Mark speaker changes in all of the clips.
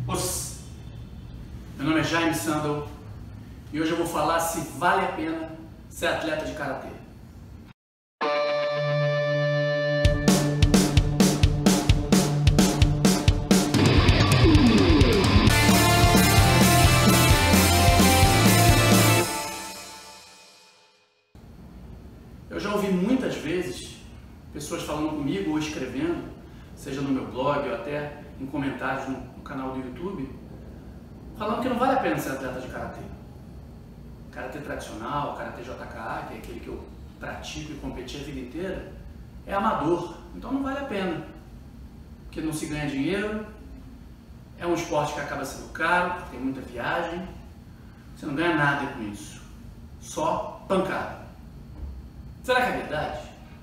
Speaker 1: Os. Meu nome é Jaime Sandel e hoje eu vou falar se vale a pena ser atleta de karatê. Eu já ouvi muitas vezes pessoas falando comigo ou escrevendo, seja no meu blog ou até em comentários no canal do YouTube, falando que não vale a pena ser atleta de karatê. Karatê tradicional, karatê JKA, que é aquele que eu pratico e competi a vida inteira, é amador, então não vale a pena, porque não se ganha dinheiro, é um esporte que acaba sendo caro, porque tem muita viagem, você não ganha nada com isso, só pancada. Será que é verdade?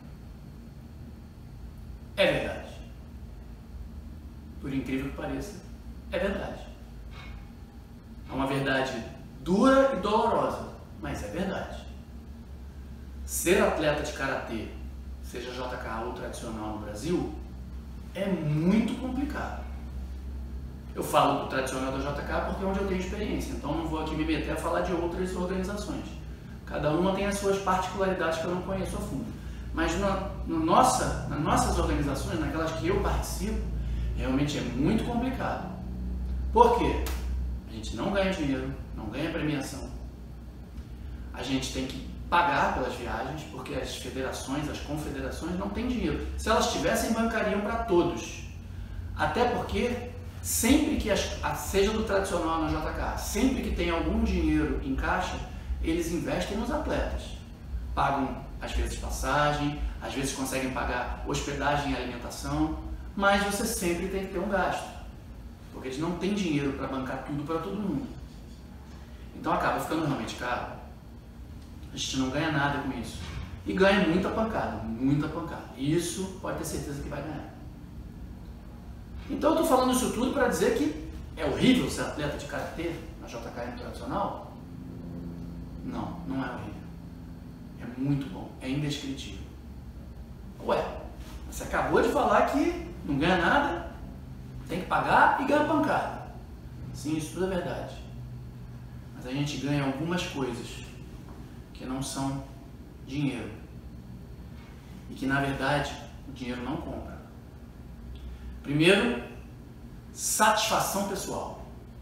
Speaker 1: É verdade. Por incrível que pareça, é verdade. É uma verdade dura e dolorosa, mas é verdade. Ser atleta de karatê, seja JKA ou tradicional no Brasil, é muito complicado. Eu falo do tradicional da JKA porque é onde eu tenho experiência, então não vou aqui me meter a falar de outras organizações. Cada uma tem as suas particularidades que eu não conheço a fundo. Mas nas nossas organizações, naquelas que eu participo, realmente é muito complicado. Por quê? A gente não ganha dinheiro, não ganha premiação. A gente tem que pagar pelas viagens, porque as federações, as confederações não têm dinheiro. Se elas tivessem, bancariam para todos. Até porque, sempre que, seja do tradicional na JK, sempre que tem algum dinheiro em caixa, eles investem nos atletas. Pagam, às vezes, passagem, às vezes conseguem pagar hospedagem e alimentação, mas você sempre tem que ter um gasto, porque eles não têm dinheiro para bancar tudo para todo mundo. Então acaba ficando realmente caro. A gente não ganha nada com isso. E ganha muita pancada, muita pancada. E isso pode ter certeza que vai ganhar. Então eu estou falando isso tudo para dizer que é horrível ser atleta de karatê na JKM tradicional? Não, não é horrível. É muito bom, é indescritível. Ué, você acabou de falar que não ganha nada, tem que pagar e ganha pancada. Sim, isso tudo é verdade. Mas a gente ganha algumas coisas que não são dinheiro. E que, na verdade, o dinheiro não compra. Primeiro, satisfação pessoal.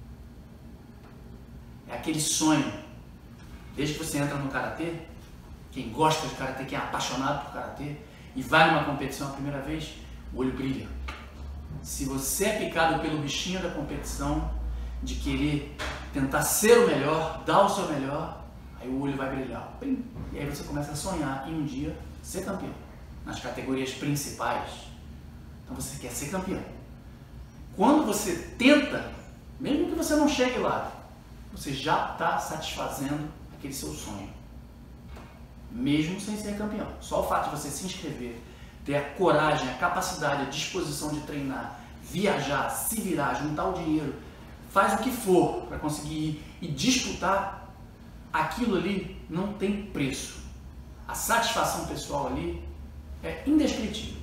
Speaker 1: É aquele sonho. Desde que você entra no karatê, quem gosta de karatê, quem é apaixonado por karatê e vai numa competição a primeira vez, o olho brilha. Se você é picado pelo bichinho da competição, de querer tentar ser o melhor, dar o seu melhor, aí o olho vai brilhar. E aí você começa a sonhar em um dia ser campeão, nas categorias principais. Então você quer ser campeão. Quando você tenta, mesmo que você não chegue lá, você já está satisfazendo aquele seu sonho, mesmo sem ser campeão. Só o fato de você se inscrever, ter a coragem, a capacidade, a disposição de treinar, viajar, se virar, juntar o dinheiro, faz o que for para conseguir ir e disputar, aquilo ali não tem preço. A satisfação pessoal ali é indescritível.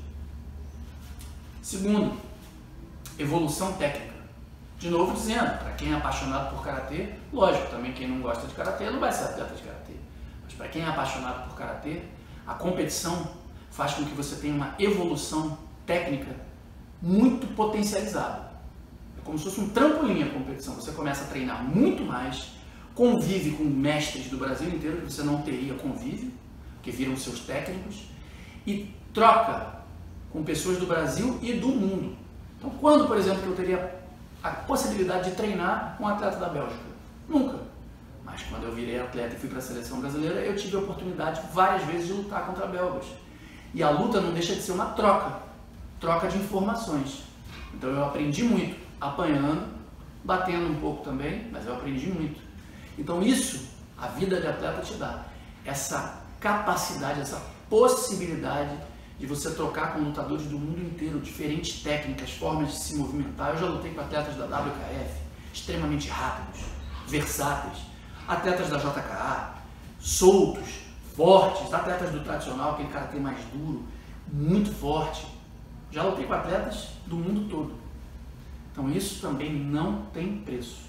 Speaker 1: Segundo, evolução técnica. De novo dizendo, para quem é apaixonado por karatê, lógico, também quem não gosta de karatê não vai ser atleta de karatê. Mas para quem é apaixonado por karatê, a competição faz com que você tenha uma evolução técnica muito potencializada. É como se fosse um trampolim a competição. Você começa a treinar muito mais, convive com mestres do Brasil inteiro que você não teria convívio, que viram seus técnicos, e troca com pessoas do Brasil e do mundo. Então, quando, por exemplo, que eu teria a possibilidade de treinar com um atleta da Bélgica? Nunca. Mas quando eu virei atleta e fui para a seleção brasileira, eu tive a oportunidade várias vezes de lutar contra belgas. E a luta não deixa de ser uma troca de informações. Então eu aprendi muito, apanhando, batendo um pouco também, mas eu aprendi muito. Então isso, a vida de atleta te dá. Essa capacidade, essa possibilidade de você trocar com lutadores do mundo inteiro, diferentes técnicas, formas de se movimentar. Eu já lutei com atletas da WKF, extremamente rápidos, versáteis, atletas da JKA, soltos, fortes, atletas do tradicional, aquele karatê mais duro, muito forte. Já lutei com atletas do mundo todo. Então isso também não tem preço.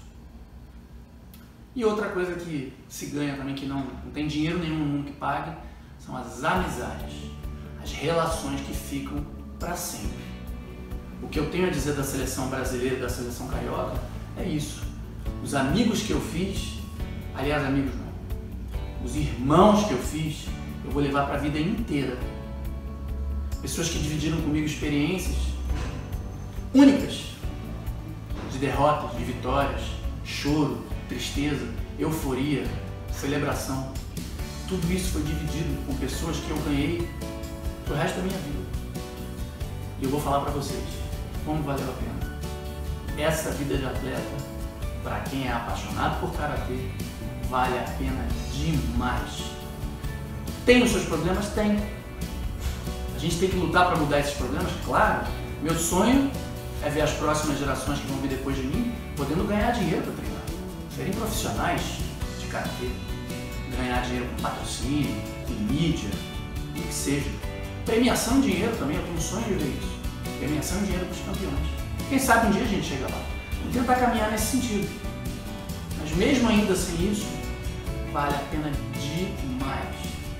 Speaker 1: E outra coisa que se ganha também, que não tem dinheiro nenhum no mundo que pague, são as amizades, as relações que ficam para sempre. O que eu tenho a dizer da seleção brasileira e da seleção carioca é isso. Os amigos que eu fiz, aliás, amigos não, os irmãos que eu fiz, eu vou levar para a vida inteira. Pessoas que dividiram comigo experiências únicas, de derrotas, de vitórias, choro, tristeza, euforia, celebração. Tudo isso foi dividido com pessoas que eu ganhei pro resto da minha vida. E eu vou falar para vocês como valeu a pena. Essa vida de atleta, para quem é apaixonado por karatê, vale a pena demais. Tem os seus problemas? Tem. A gente tem que lutar para mudar esses problemas? Claro. Meu sonho é ver as próximas gerações que vão vir depois de mim podendo ganhar dinheiro para treinar, serem profissionais de karatê, ganhar dinheiro com patrocínio, em mídia, o que seja. Premiação de dinheiro também, eu tenho um sonho de ver isso. Premiação de dinheiro para os campeões. Quem sabe um dia a gente chega lá. Vamos tentar caminhar nesse sentido. Mas mesmo ainda sem isso, vale a pena demais.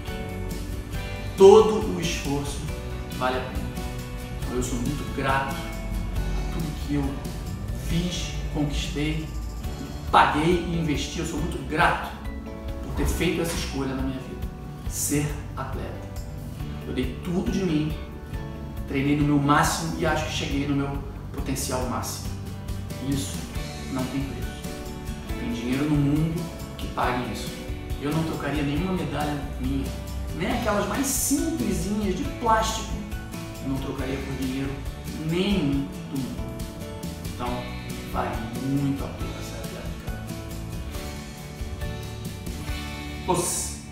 Speaker 1: Todo o esforço vale a pena. Então, eu sou muito grato a tudo que eu fiz, conquistei, paguei e investi. Eu sou muito grato por ter feito essa escolha na minha vida. Ser atleta. Eu dei tudo de mim, treinei no meu máximo e acho que cheguei no meu potencial máximo. Isso não tem preço. Tem dinheiro no mundo que pague isso. Eu não trocaria nenhuma medalha minha, nem aquelas mais simplesinhas de plástico. Eu não trocaria por dinheiro nenhum do mundo. Então, vale muito a pena ser atleta.